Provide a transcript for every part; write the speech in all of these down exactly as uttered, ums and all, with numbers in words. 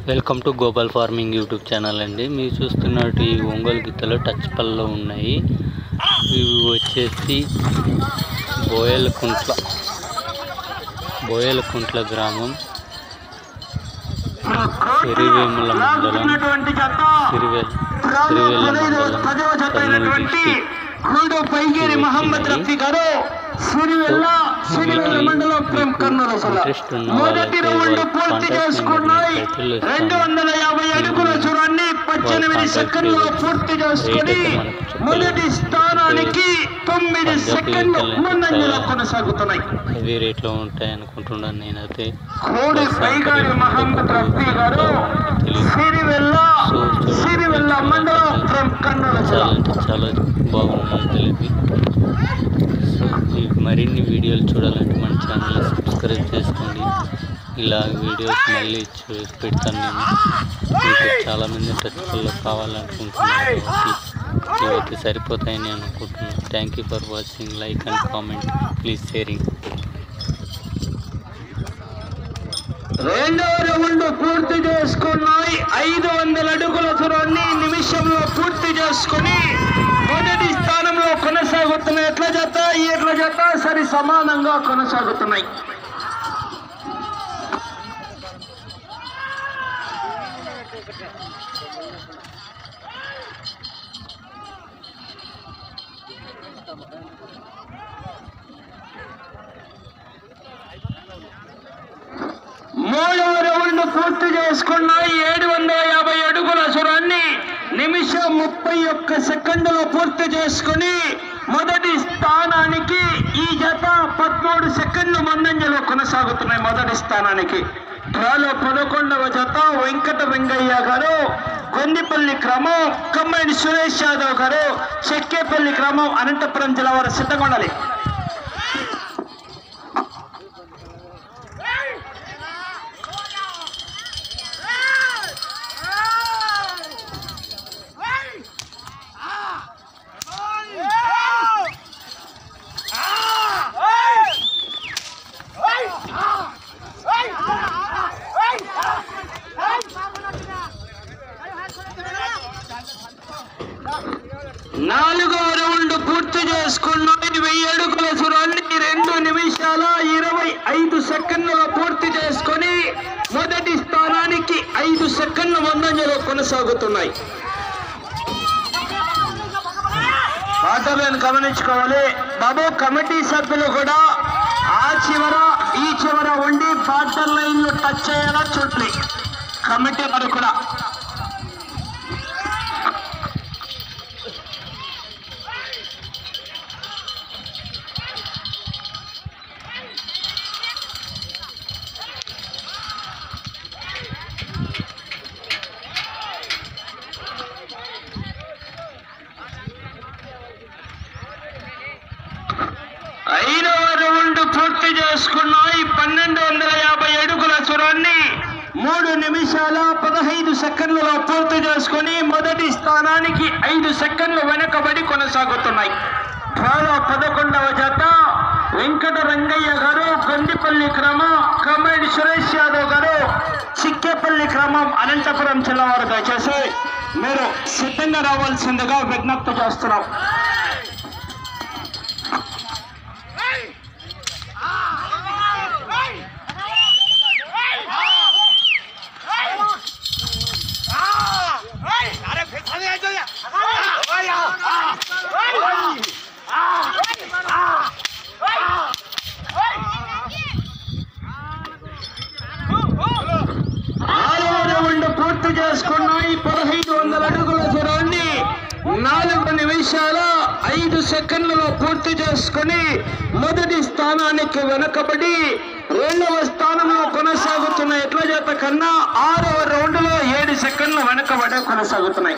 Welcome to Gopal farming YouTube channel అండి। మీరు చూస్తున్నట్టు ఈ ఒంగోలు గిత్తలు టచ్ పళ్ళలో ఉన్నాయి। ఇవి వచ్చేసి బోయలకుంట్ల బోయలకుంట్ల గ్రామం, సిరివేముల మండలం, సిరివెల్ సిరివెల్ల మండలం, కర్నూలు డిస్టిక్। ఇంట్రెస్ట్ ఉన్న వాళ్ళైతే వాళ్ళ కాంటాక్ట్ నెంబర్ని టైటిల్లో ఇస్తాను, రేట్ అయితే మనకు హెవీ రేట్లో ఉంటాయి అనుకుంటున్నాను నేనైతే। చాలా అంటే చాలా బాగున్నాను తెలిపి। సో ఈ మరిన్ని వీడియోలు చూడాలంటే మన ఛానల్ని సబ్స్క్రైబ్ చేసుకోండి। ఇలా వీడియోస్ మళ్ళీ చూసి పెడతాను నేను। మీకు చాలామంది టచ్ పళ్ళు కావాలనుకుంటున్నారు కాబట్టి ఇవైతే సరిపోతాయని అనుకుంటున్నాను। Thank you for watching, like and comment, please sharing. రెండో రౌండ్ పూర్తి చేసుకున్నాయి। ఐదు వందల అడుగుల దూరాన్ని నిమిషంలో పూర్తి చేసుకుని మొదటి స్థానంలో కొనసాగుతున్నాయి। ఎట్ల జత ఎట్ల జత సరి సమానంగా కొనసాగుతున్నాయి। మూడవ రౌండ్ పూర్తి చేసుకున్నాయి। ఏడు వందల యాభై అడుగుల దూరాన్ని నిమిషం ముప్పై ఒక్క సెకండ్లో పూర్తి చేసుకుని మొదటి స్థానానికి ఈ జత పదమూడు సెకండ్లు ముందంజలో కొనసాగుతున్నాయి। మొదటి స్థానానికి డ్రాలో పదకొండవ జత వెంకట వెంగయ్య గారు, కొందిపల్లి గ్రామం కమ్మైని సురేష్ యాదవ్ గారు, చెక్కేపల్లి గ్రామం అనంతపురం జిల్లా వారు సిద్ధంగా ఉండాలి। నాలుగవ రౌండ్ పూర్తి చేసుకున్నాయి। వెయ్యి అడుగుల దూరాన్ని రెండు నిమిషాల ఇరవై ఐదు సెకండ్లలో పూర్తి చేసుకొని మొదటి స్థానానికి ఐదు సెకండ్ల ముందంజలో కొనసాగుతున్నాయి। ఆటలను గమనించుకోవాలి బాబు, కమిటీ సభ్యులు కూడా ఆ చివర ఈ చివర ఉండి బార్డర్ లైన్లు టచ్ చేయాలా చూడాలి కమిటీ వారు కూడా। ఐదవ రౌండ్ పూర్తి చేసుకున్నాయి। పన్నెండు వందల యాభై అడుగుల దూరాన్ని మూడు నిమిషాల పదహైదు సెకండ్లలో పూర్తి చేసుకుని మొదటి స్థానానికి ఐదు సెకండ్లు వెనకబడి కొనసాగుతున్నాయి। డ్రాలో పదకొండవ జత వెంకట రంగయ్య గారు, కొందిపల్లి గ్రామం కమ్మైడి సురేష్ యాదవ్ గారు, చిక్కేపల్లి గ్రామం అనంతపురం జిల్లా వారు దయచేసి మీరు సిద్ధంగా రావాల్సిందిగా విజ్ఞప్తి చేస్తున్నాం। ఆరవ రౌండ్ పూర్తి చేసుకున్నాయి। పదహైదు వందల అడుగుల దూరాన్ని నాలుగు నిమిషాల ఐదు సెకండ్లలో పూర్తి చేసుకుని మొదటి స్థానానికి వెనకబడి రెండవ స్థానంలో కొనసాగుతున్న ఎట్ల జత కన్నా ఆరవ రౌండ్ లో ఏడు సెకండ్లు వెనకబడి కొనసాగుతున్నాయి।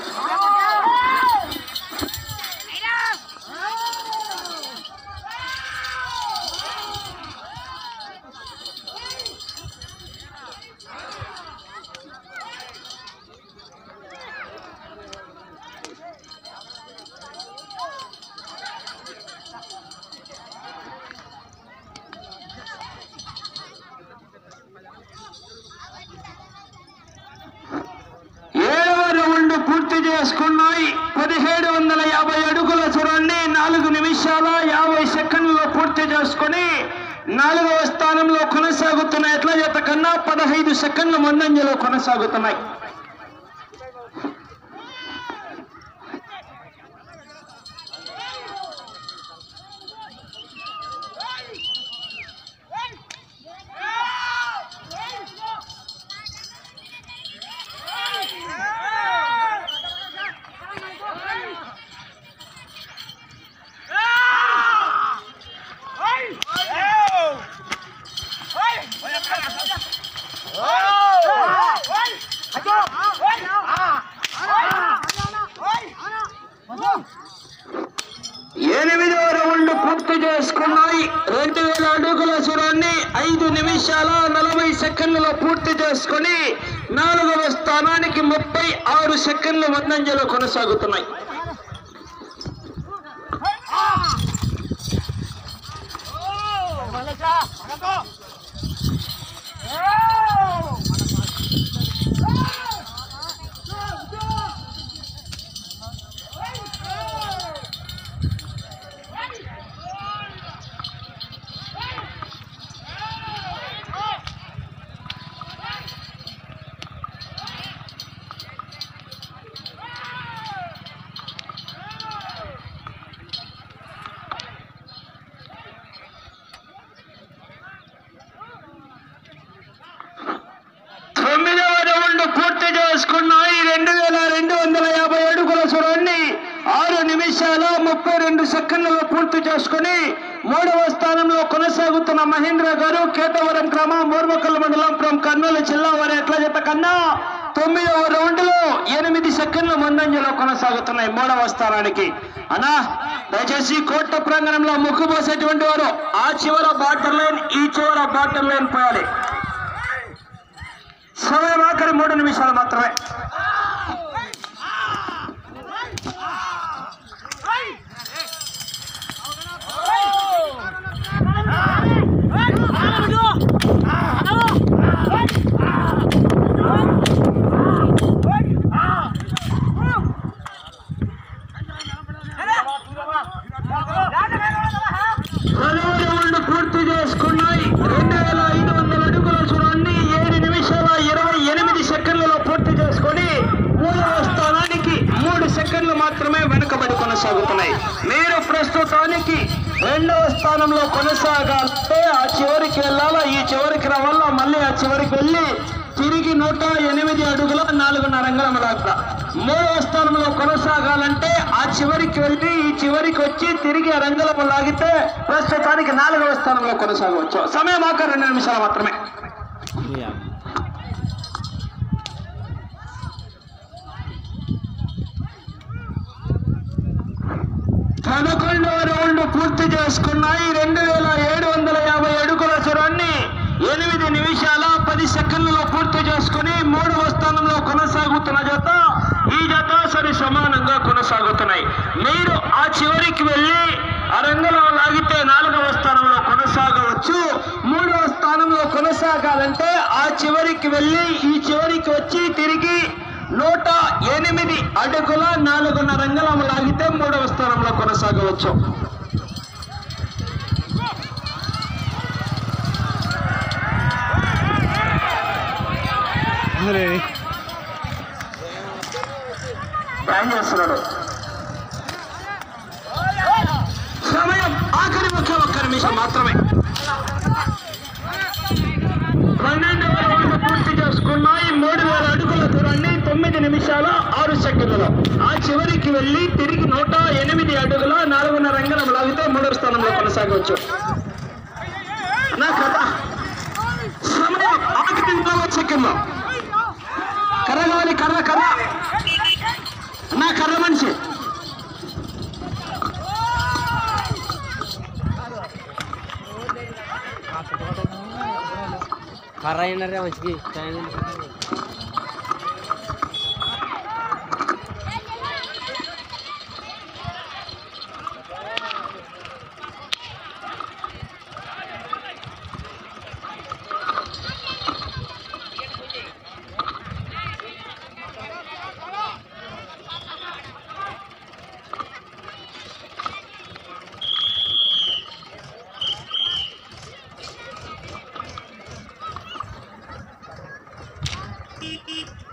పూర్తి చేసుకున్నాయి. పదిహేడు వందల యాభై అడుగుల చూడండి నాలుగు నిమిషాల యాభై సెకండ్లలో పూర్తి చేసుకుని నాలుగవ స్థానంలో కొనసాగుతున్నాయి. ఎట్లా జత కన్నా పదహైదు సెకండ్ల ముందంజలో కొనసాగుతున్నాయి. ఎనిమిదవ రౌండ్ పూర్తి చేసుకున్నాయి. రెండు వేల అడుగుల సురాన్ని ఐదు నిమిషాల నలభై సెకండ్లలో పూర్తి చేసుకుని నాలుగవ స్థానానికి ముప్పై ఆరు సెకండ్ల ముందంజలో కొనసాగుతున్నాయి. పూర్తి చేసుకున్నాయి. రెండు వేల రెండు వందల యాభై అడుగుల చూడండి ఆరు నిమిషాల ముప్పై రెండు సెకండ్లలో పూర్తి చేసుకుని మూడవ స్థానంలో కొనసాగుతున్న మహేంద్ర గారు కేతవరం గ్రామం మోర్మకల్ మండలం ఫ్రం కర్నూలు జిల్లా వారి ఎట్ల జత కన్నా తొమ్మిదవ రౌండ్ లో ఎనిమిది సెకండ్ల ముందంజలో కొనసాగుతున్నాయి మూడవ స్థానానికి. అనా దయచేసి కోట ప్రాంగణంలో ముక్కు పోసేటువంటి వారు ఆ చివర బాటర్ లైన్ ఈ చివర బాటర్ లైన్ పోయాలి. సమయం ఆఖరి మూడు నిమిషాలు మాత్రమే. పూర్తి చేసుకున్నాయి. రెండు వేల ఐదు వందల అడుగుల చూడండి ఏడు నిమిషాల ఇరవై ఎనిమిది సెకండ్లలో పూర్తి చేసుకొని మూడవ స్థానానికి మూడు సెకండ్లు మాత్రమే వెనుకబడి కొనసాగుతున్నాయి. మీరు ప్రస్తుతానికి రెండవ స్థానంలో కొనసాగాలంటే ఆ చివరికి వెళ్ళాలా, ఈ చివరికి రావాలా, మళ్ళీ ఆ చివరికి వెళ్ళి తిరిగి నూట ఎనిమిది అడుగుల నాలుగున్నర అంగుళం దాకా. మూడవ స్థానంలో కొనసాగాలంటే ఆ చివరికి వెళ్ళి ఈ చివరికి వచ్చి తిరిగి ఆ రంగులము లాగితే ప్రస్తుతానికి నాలుగవ స్థానంలో కొనసాగవచ్చు. సమయం ఆఖరి రెండు నిమిషాలు మాత్రమే. పదకొండవ రౌండ్ పూర్తి చేసుకున్నాయి. రెండు వేల ఏడు వందల యాభై అడుగుల చూరాన్ని ఎనిమిది నిమిషాల పది సెకండ్లలో పూర్తి చేసుకుని మూడవ స్థానంలో కొనసాగుతున్న జత ఈ జత సరి సమానంగా కొనసాగుతున్నాయి. మీరు ఆ చివరికి వెళ్ళి ఆ రంగంలో లాగితే నాలుగవ స్థానంలో కొనసాగవచ్చు. మూడవ స్థానంలో కొనసాగాలంటే ఆ చివరికి వెళ్ళి ఈ చివరికి వచ్చి తిరిగి నూట ఎనిమిది అడుగుల నాలుగున్నర అంగుళం లాగితే మూడవ స్థానంలో కొనసాగవచ్చు. ఏం చేస్తున్నాడు? సమయం ఆఖరి ఒకే ఒక్క నిమిషం మాత్రమే. పన్నెండవ రౌండ్ పూర్తి చేసుకున్నాయి. మూడు వేల అడుగుల దూరాన్ని తొమ్మిది నిమిషాల ఆరు సెకండ్లలో ఆ చివరికి వెళ్ళి తిరిగి నూట ఎనిమిది అడుగుల నాలుగున్నర అంగుళం లాగితే మూడవ స్థానంలో కొనసాగవచ్చు. నా కథ సమయం ఆఖరి నలభై సెకండ్లో. కర్ర కావాలి, కర్ర కర్ర నా కర్ర మనిషి. కర్ర అయినారే మంచిది. ఈ